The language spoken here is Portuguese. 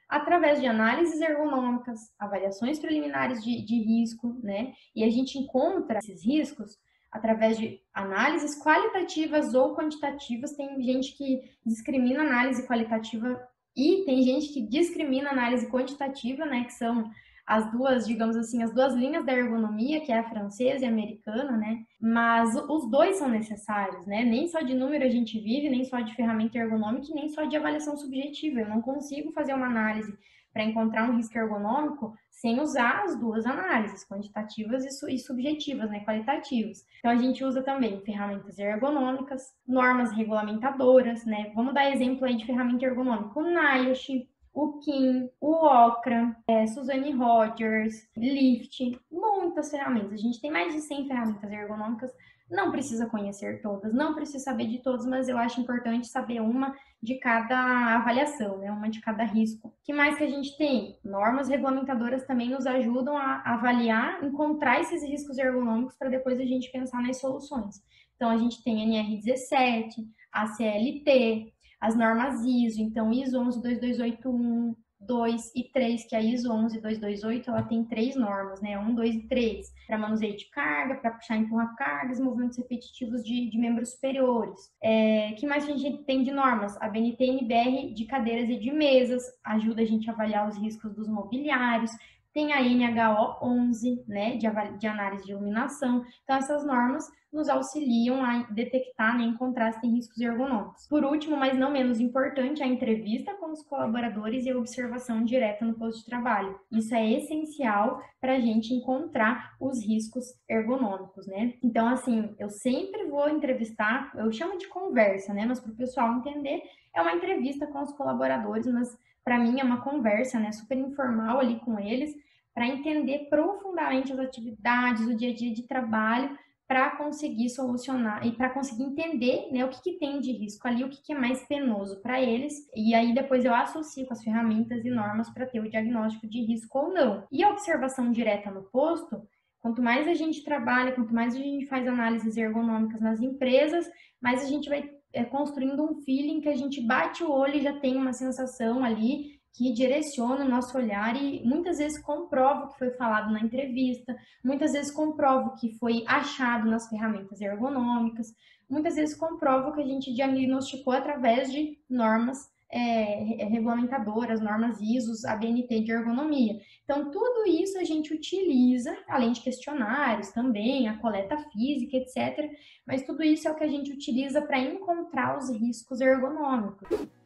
através de análises ergonômicas, avaliações preliminares de risco, né? E a gente encontra esses riscos através de análises qualitativas ou quantitativas. Tem gente que discrimina análise qualitativa e tem gente que discrimina análise quantitativa, né? Que são as duas, digamos assim, as duas linhas da ergonomia, que é a francesa e a americana, né? Mas os dois são necessários, né? Nem só de número a gente vive, nem só de ferramenta ergonômica e nem só de avaliação subjetiva. Eu não consigo fazer uma análise para encontrar um risco ergonômico sem usar as duas análises, quantitativas e subjetivas, né, qualitativas. Então, a gente usa também ferramentas ergonômicas, normas regulamentadoras, né? Vamos dar exemplo aí de ferramenta ergonômica. O NIOSH, o Kim, o Okra, Suzanne Rogers, Lift, muitas ferramentas. A gente tem mais de 100 ferramentas ergonômicas. Não precisa conhecer todas, não precisa saber de todas, mas eu acho importante saber uma de cada avaliação, né? Uma de cada risco. O que mais que a gente tem? Normas regulamentadoras também nos ajudam a avaliar, encontrar esses riscos ergonômicos para depois a gente pensar nas soluções. Então, a gente tem NR17, a CLT, as normas ISO, então ISO 11228, 2 e 3, que a ISO 11228, ela tem 3 normas, né? 1, 2 e 3, para manuseio de carga, para puxar e empurrar cargas, movimentos repetitivos de membros superiores. Que mais a gente tem de normas? A BNT-NBR de cadeiras e de mesas, ajuda a gente a avaliar os riscos dos mobiliários. Tem a NHO 11, né, de análise de iluminação. Então, essas normas nos auxiliam a detectar, né, encontrar se tem riscos ergonômicos. Por último, mas não menos importante, a entrevista com os colaboradores e a observação direta no posto de trabalho. Isso é essencial para a gente encontrar os riscos ergonômicos, né? Então, assim, eu sempre vou entrevistar, eu chamo de conversa, né? Mas para o pessoal entender, é uma entrevista com os colaboradores, mas para mim é uma conversa, né? Super informal ali com eles, para entender profundamente as atividades, o dia a dia de trabalho, para conseguir solucionar e para conseguir entender, né, o que tem de risco ali, o que é mais penoso para eles, e aí depois eu associo com as ferramentas e normas para ter o diagnóstico de risco ou não. E a observação direta no posto, quanto mais a gente trabalha, quanto mais a gente faz análises ergonômicas nas empresas, mais a gente vai construindo um feeling que a gente bate o olho e já tem uma sensação ali que direciona o nosso olhar e muitas vezes comprova o que foi falado na entrevista, muitas vezes comprova o que foi achado nas ferramentas ergonômicas, muitas vezes comprova o que a gente diagnosticou através de normas regulamentadoras, normas ISOs, ABNT de ergonomia. Então, tudo isso a gente utiliza, além de questionários também, a coleta física, etc. Mas tudo isso é o que a gente utiliza para encontrar os riscos ergonômicos.